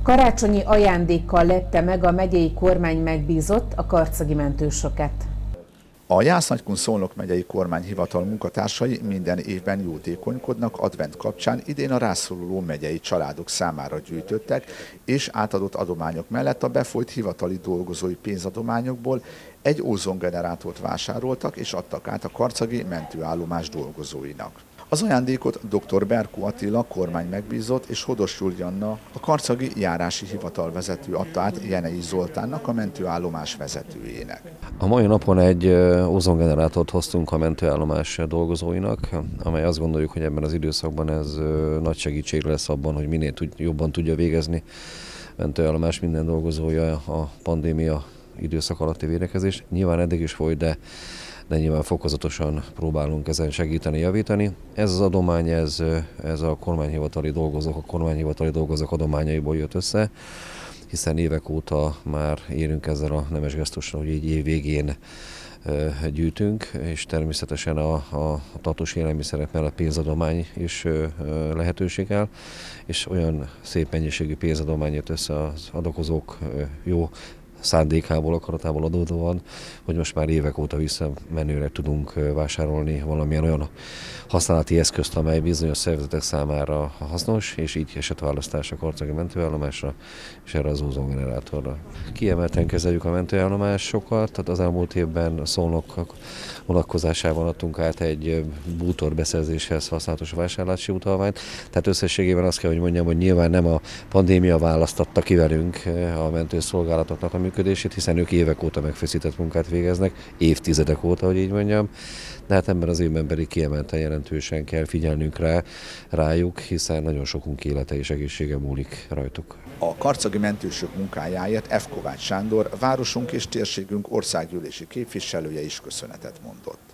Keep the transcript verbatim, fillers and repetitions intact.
Karácsonyi ajándékkal lepte meg a megyei kormány megbízott a karcagi mentősöket. A Jász-Nagykun-Szolnok megyei kormányhivatal munkatársai minden évben jótékonykodnak advent kapcsán, idén a rászoruló megyei családok számára gyűjtöttek, és átadott adományok mellett a befolyt hivatali dolgozói pénzadományokból egy ózongenerátort vásároltak és adtak át a karcagi mentőállomás dolgozóinak. Az ajándékot dr. Berkó Attila kormány megbízott és Hodos Julianna, a karcagi járási hivatal vezető adta át Jenei Zoltánnak, a mentőállomás vezetőjének. A mai napon egy ózongenerátort hoztunk a mentőállomás dolgozóinak, amely azt gondoljuk, hogy ebben az időszakban ez nagy segítség lesz abban, hogy minél jobban tudja végezni a mentőállomás minden dolgozója a pandémia időszak alatti védekezést. Nyilván eddig is folyt, de de nyilván fokozatosan próbálunk ezen segíteni, javítani. Ez az adomány, ez, ez a kormányhivatali dolgozók, a kormányhivatali dolgozók adományaiból jött össze, hiszen évek óta már érünk ezzel a nemes gesztussal, hogy így év végén gyűjtünk, és természetesen a, a tartós élelmiszerek mellett pénzadomány is lehetőség áll, és olyan szép mennyiségű pénzadomány jött össze az adakozók jó szándékából, akaratából adódóan, hogy most már évek óta visszamenőleg tudunk vásárolni valamilyen olyan használati eszközt, amely bizonyos szervezetek számára hasznos, és így esett választás a karcagi mentőállomásra és erre az ózongenerátorra. Kiemelten kezeljük a mentőállomásokat, tehát az elmúlt évben a Szolnok vonatkozásában adtunk át egy bútor beszerzéshez használatos vásárlási utalványt, tehát összességében azt kell, hogy mondjam, hogy nyilván nem a pandémia választatta ki velünk a mentőszolgálatoknak a működését, hiszen ők évek óta megfeszített munkát végeznek, évtizedek óta, hogy így mondjam, de hát ebben az évben pedig kiemelten jelentősen kell figyelnünk rá, rájuk, hiszen nagyon sokunk élete és egészsége múlik rajtuk. A karcagi mentősök munkájáért F. Kovács Sándor, városunk és térségünk országgyűlési képviselője is köszönetet mondott.